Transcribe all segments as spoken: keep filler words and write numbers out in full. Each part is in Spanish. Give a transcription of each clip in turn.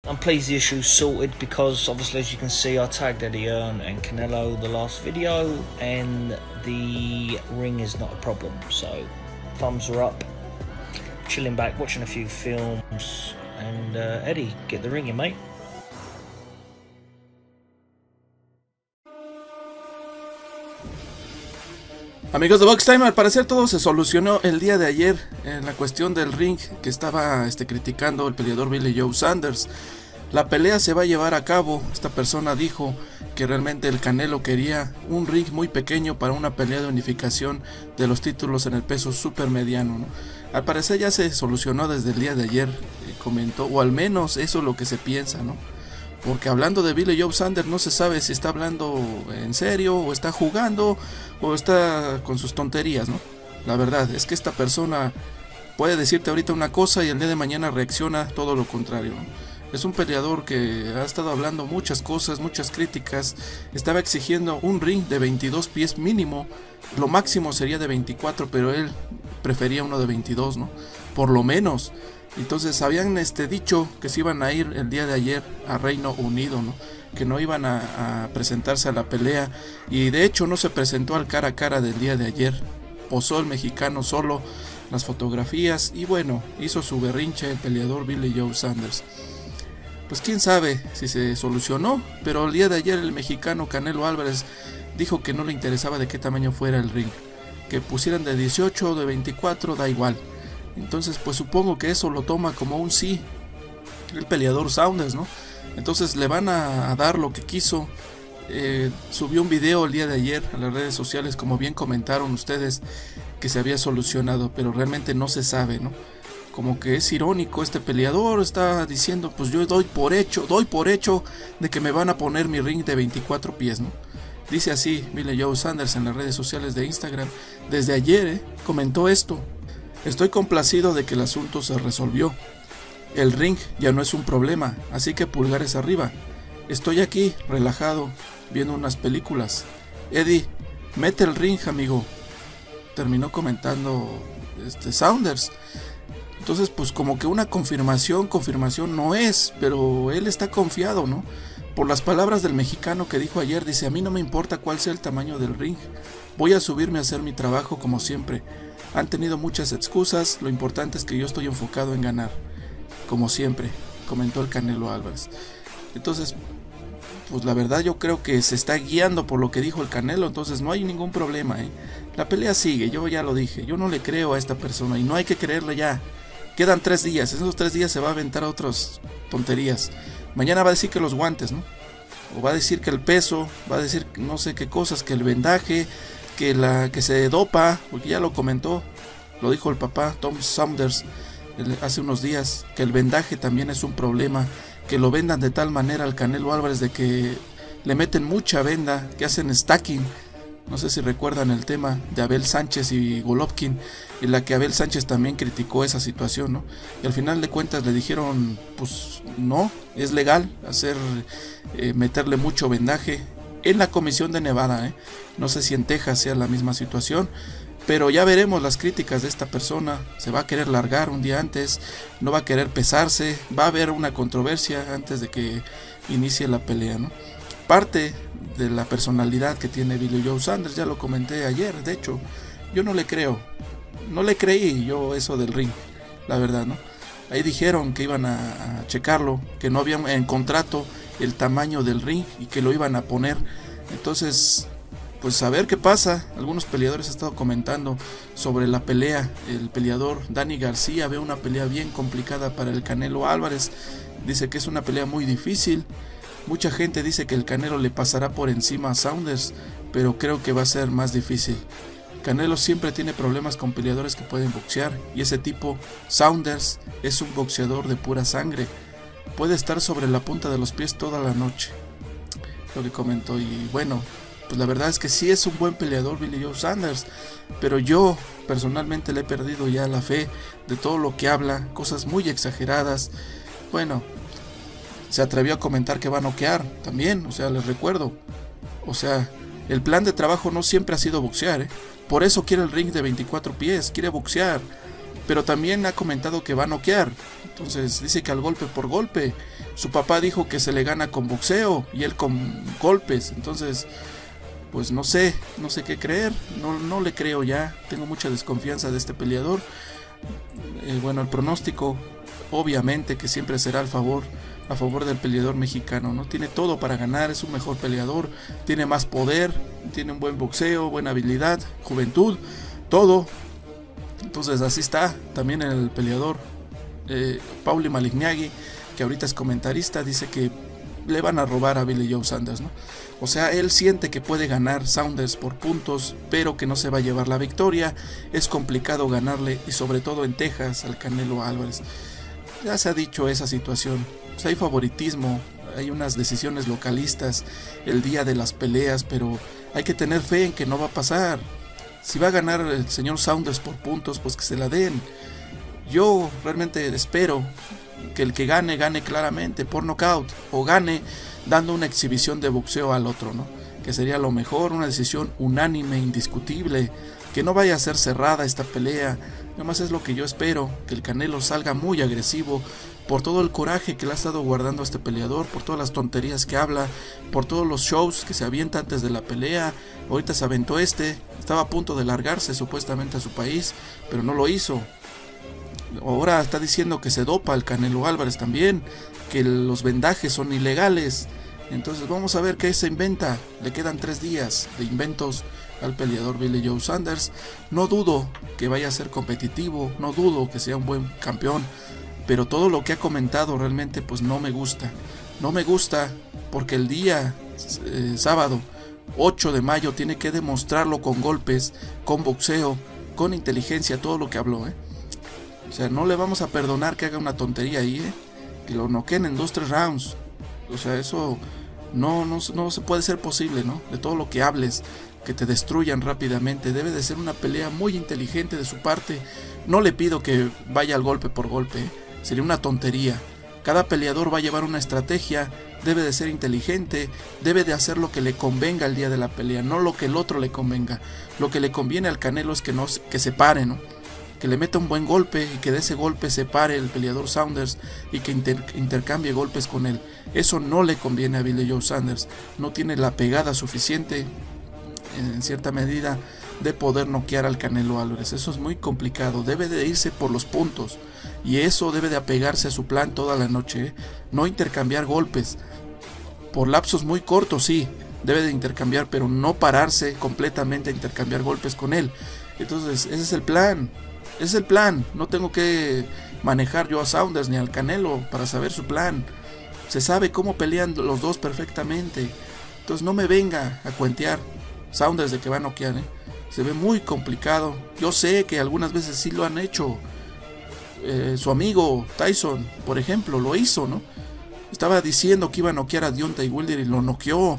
I'm pleased the issue's sorted because obviously, as you can see, I tagged Eddie Hearn and Canelo the last video, and the ring is not a problem. So thumbs are up, chilling back, watching a few films, and uh, Eddie, get the ring in, mate. Amigos de Box Time, al parecer todo se solucionó el día de ayer en la cuestión del ring que estaba este, criticando el peleador Billy Joe Saunders. La pelea se va a llevar a cabo. Esta persona dijo que realmente el Canelo quería un ring muy pequeño para una pelea de unificación de los títulos en el peso supermediano, ¿no? Al parecer ya se solucionó desde el día de ayer, eh, comentó, o al menos eso es lo que se piensa, ¿no? Porque hablando de Billy Joe Saunders no se sabe si está hablando en serio o está jugando o está con sus tonterías, ¿no? La verdad es que esta persona puede decirte ahorita una cosa y el día de mañana reacciona todo lo contrario, ¿no? Es un peleador que ha estado hablando muchas cosas, muchas críticas. Estaba exigiendo un ring de veintidós pies mínimo. Lo máximo sería de veinticuatro, pero él prefería uno de veintidós, ¿no? Por lo menos. Entonces habían este, dicho que se iban a ir el día de ayer a Reino Unido, ¿no? Que no iban a, a presentarse a la pelea, y de hecho no se presentó al cara a cara del día de ayer. Posó el mexicano solo las fotografías y bueno, hizo su berrinche el peleador Billy Joe Saunders. Pues quién sabe si se solucionó, pero el día de ayer el mexicano Canelo Álvarez dijo que no le interesaba de qué tamaño fuera el ring, que pusieran de dieciocho o de veinticuatro, da igual. Entonces pues supongo que eso lo toma como un sí el peleador Saunders, ¿no? Entonces le van a, a dar lo que quiso. Eh, subió un video el día de ayer a las redes sociales, como bien comentaron ustedes, que se había solucionado, pero realmente no se sabe, ¿no? Como que es irónico, este peleador está diciendo, pues yo doy por hecho, doy por hecho de que me van a poner mi ring de veinticuatro pies, ¿no? Dice así Billy Joe Saunders en las redes sociales de Instagram. Desde ayer eh, comentó esto: estoy complacido de que el asunto se resolvió. El ring ya no es un problema, así que pulgares arriba. Estoy aquí, relajado, viendo unas películas. Eddie, mete el ring, amigo. Terminó comentando este Saunders. Entonces, pues como que una confirmación, confirmación no es, pero él está confiado, ¿no? Por las palabras del mexicano que dijo ayer, dice: a mí no me importa cuál sea el tamaño del ring. Voy a subirme a hacer mi trabajo como siempre. Han tenido muchas excusas, lo importante es que yo estoy enfocado en ganar. Como siempre, comentó el Canelo Álvarez. Entonces, pues la verdad yo creo que se está guiando por lo que dijo el Canelo, entonces no hay ningún problema, ¿eh? La pelea sigue, yo ya lo dije, yo no le creo a esta persona y no hay que creerle ya. Quedan tres días, en esos tres días se va a aventar otras tonterías. Mañana va a decir que los guantes, ¿no? O va a decir que el peso, va a decir no sé qué cosas, que el vendaje, que, la, que se dopa, porque ya lo comentó, lo dijo el papá Tom Saunders hace unos días, que el vendaje también es un problema, que lo vendan de tal manera al Canelo Álvarez de que le meten mucha venda, que hacen stacking. No sé si recuerdan el tema de Abel Sánchez y Golovkin, en la que Abel Sánchez también criticó esa situación, ¿no? Y al final de cuentas le dijeron, pues no, es legal hacer, eh, meterle mucho vendaje en la Comisión de Nevada, ¿eh? No sé si en Texas sea la misma situación, pero ya veremos las críticas de esta persona. Se va a querer largar un día antes, no va a querer pesarse, va a haber una controversia antes de que inicie la pelea, ¿no? Parte de la personalidad que tiene Billy Joe Saunders, ya lo comenté ayer, de hecho, yo no le creo, no le creí yo eso del ring, la verdad, ¿no? Ahí dijeron que iban a, a checarlo, que no había en contrato el tamaño del ring y que lo iban a poner. Entonces, pues a ver qué pasa. Algunos peleadores han estado comentando sobre la pelea. El peleador Danny García ve una pelea bien complicada para el Canelo Álvarez, dice que es una pelea muy difícil. Mucha gente dice que el Canelo le pasará por encima a Saunders, pero creo que va a ser más difícil. Canelo siempre tiene problemas con peleadores que pueden boxear, y ese tipo, Saunders, es un boxeador de pura sangre. Puede estar sobre la punta de los pies toda la noche, lo que comentó. Y bueno, pues la verdad es que sí es un buen peleador Billy Joe Saunders, pero yo personalmente le he perdido ya la fe de todo lo que habla, cosas muy exageradas. Bueno, se atrevió a comentar que va a noquear también, o sea, les recuerdo. O sea, el plan de trabajo no siempre ha sido boxear, ¿eh? Por eso quiere el ring de veinticuatro pies, quiere boxear. pero también ha comentado que va a noquear. Entonces dice que al golpe por golpe. Su papá dijo que se le gana con boxeo y él con golpes. Entonces, pues no sé, no sé qué creer. No, no le creo ya. Tengo mucha desconfianza de este peleador. Eh, bueno, el pronóstico, obviamente que siempre será al favor, a favor del peleador mexicano, ¿no? Tiene todo para ganar, es un mejor peleador, tiene más poder, tiene un buen boxeo, buena habilidad, juventud, todo. Entonces así está. También el peleador eh, Paulie Malignaggi, que ahorita es comentarista, dice que le van a robar a Billy Joe Saunders, ¿no? O sea, él siente que puede ganar Saunders por puntos, pero que no se va a llevar la victoria. Es complicado ganarle, y sobre todo en Texas, al Canelo Álvarez. Ya se ha dicho esa situación. Pues hay favoritismo, hay unas decisiones localistas el día de las peleas, pero hay que tener fe en que no va a pasar. Si va a ganar el señor Saunders por puntos, pues que se la den. Yo realmente espero que el que gane, gane claramente por nocaut, o gane dando una exhibición de boxeo al otro, ¿no? Que sería lo mejor, una decisión unánime, indiscutible, que no vaya a ser cerrada esta pelea. Nada más es lo que yo espero, que el Canelo salga muy agresivo por todo el coraje que le ha estado guardando a este peleador, por todas las tonterías que habla, por todos los shows que se avienta antes de la pelea. Ahorita se aventó este, estaba a punto de largarse supuestamente a su país, pero no lo hizo. Ahora está diciendo que se dopa el Canelo Álvarez también, que los vendajes son ilegales. Entonces vamos a ver qué se inventa. Le quedan tres días de inventos al peleador Billy Joe Saunders. No dudo que vaya a ser competitivo, no dudo que sea un buen campeón, pero todo lo que ha comentado realmente pues no me gusta. No me gusta porque el día eh, sábado ocho de mayo tiene que demostrarlo con golpes, con boxeo, con inteligencia, todo lo que habló, ¿eh? O sea, no le vamos a perdonar que haga una tontería ahí, ¿eh? Que lo noqueen en dos, tres rounds. O sea, eso no, no, no se puede ser posible, ¿no? De todo lo que hables, que te destruyan rápidamente. Debe de ser una pelea muy inteligente de su parte. No le pido que vaya al golpe por golpe, ¿eh? Sería una tontería. Cada peleador va a llevar una estrategia. Debe de ser inteligente. Debe de hacer lo que le convenga el día de la pelea, no lo que el otro le convenga. Lo que le conviene al Canelo es que, no, que se pare, ¿no? Que le meta un buen golpe y que de ese golpe se pare el peleador Saunders y que inter intercambie golpes con él. Eso no le conviene a Billy Joe Saunders. No tiene la pegada suficiente, en cierta medida, de poder noquear al Canelo Álvarez. Eso es muy complicado. Debe de irse por los puntos y eso debe de apegarse a su plan toda la noche, ¿eh? No intercambiar golpes. Por lapsos muy cortos, sí, debe de intercambiar, pero no pararse completamente a intercambiar golpes con él. Entonces, ese es el plan. Ese es el plan. No tengo que manejar yo a Saunders ni al Canelo para saber su plan. Se sabe cómo pelean los dos perfectamente. Entonces no me venga a cuentear Saunders de que va a noquear, ¿eh? Se ve muy complicado. Yo sé que algunas veces sí lo han hecho. Eh, su amigo Tyson, por ejemplo, lo hizo, ¿no? Estaba diciendo que iba a noquear a Deontay Wilder y lo noqueó.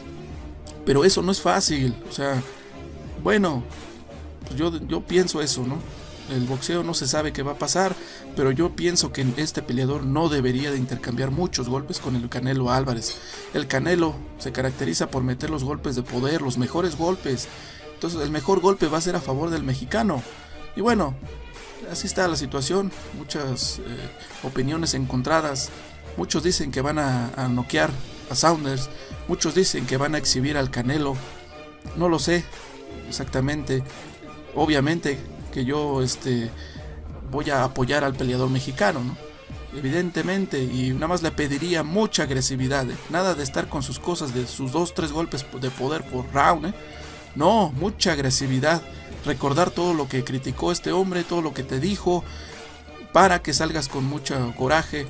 Pero eso no es fácil. O sea, bueno, pues yo, yo pienso eso, ¿no? El boxeo no se sabe qué va a pasar, pero yo pienso que este peleador no debería de intercambiar muchos golpes con el Canelo Álvarez. El Canelo se caracteriza por meter los golpes de poder, los mejores golpes. Entonces el mejor golpe va a ser a favor del mexicano. Y bueno, así está la situación. Muchas eh, opiniones encontradas. Muchos dicen que van a, a noquear a Saunders. Muchos dicen que van a exhibir al Canelo. No lo sé exactamente. Obviamente que yo este voy a apoyar al peleador mexicano, ¿no? Evidentemente, y nada más le pediría mucha agresividad, ¿eh? Nada de estar con sus cosas de sus dos, tres golpes de poder por round, ¿eh? No, mucha agresividad. Recordar todo lo que criticó este hombre, todo lo que te dijo, para que salgas con mucho coraje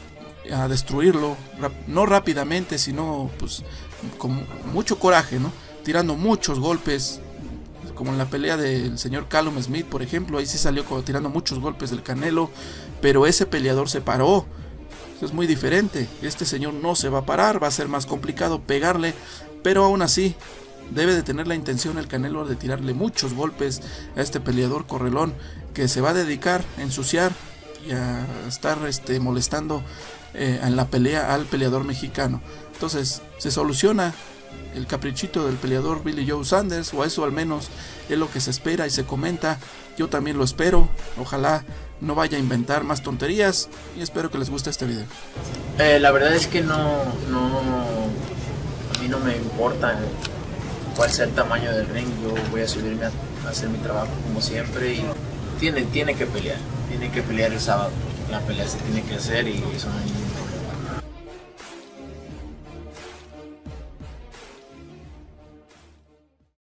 a destruirlo, no rápidamente, sino pues con mucho coraje, ¿no? Tirando muchos golpes, como en la pelea del señor Callum Smith, por ejemplo. Ahí sí salió como tirando muchos golpes del Canelo, pero ese peleador se paró. Eso es muy diferente. Este señor no se va a parar, va a ser más complicado pegarle, pero aún así debe de tener la intención el Canelo de tirarle muchos golpes a este peleador correlón, que se va a dedicar a ensuciar y a estar este, molestando eh, en la pelea al peleador mexicano. Entonces se soluciona el caprichito del peleador Billy Joe Saunders, o eso al menos es lo que se espera y se comenta. Yo también lo espero. Ojalá no vaya a inventar más tonterías, y espero que les guste este video. Eh, la verdad es que no, no, a mí no me importa cuál sea el tamaño del ring. Yo voy a subirme a, a hacer mi trabajo como siempre, y tiene, tiene que pelear, tiene que pelear el sábado. La pelea se tiene que hacer y eso no hay